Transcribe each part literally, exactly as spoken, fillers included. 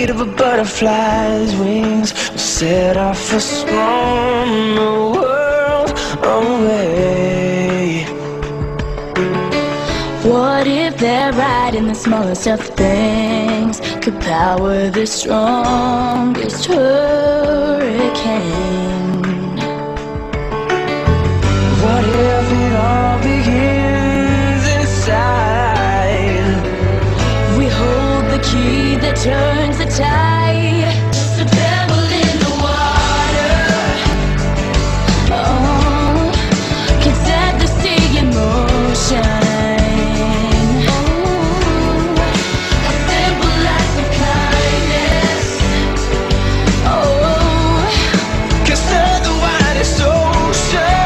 beat of a butterfly's wings will set off us from the world away. What if they're right and the smallest of things could power the strongest hurricane? What if it all begins inside? We hold the key that turns the tide. The pebble in the water, oh, can set the sea in motion. A simple act of kindness, oh, can stir the widest ocean.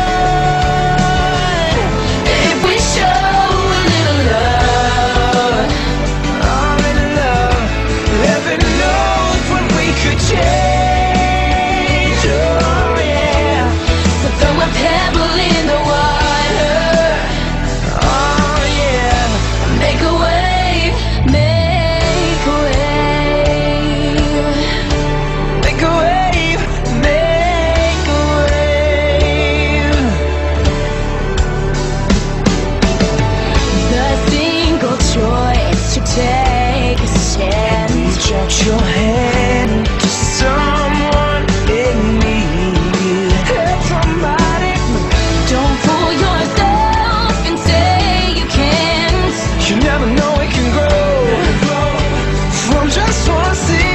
if we show a little love. Oh, little love, heaven knows what we could change. Oh, yeah. So throw a pebble in the water, Oh, yeah. make a wave, make a wave. Make a wave, make a wave. The single choice to take a stand. Reach out your hand to someone in need. Help somebody. Don't fool yourself and say you can't. You never know it can grow from just one seed.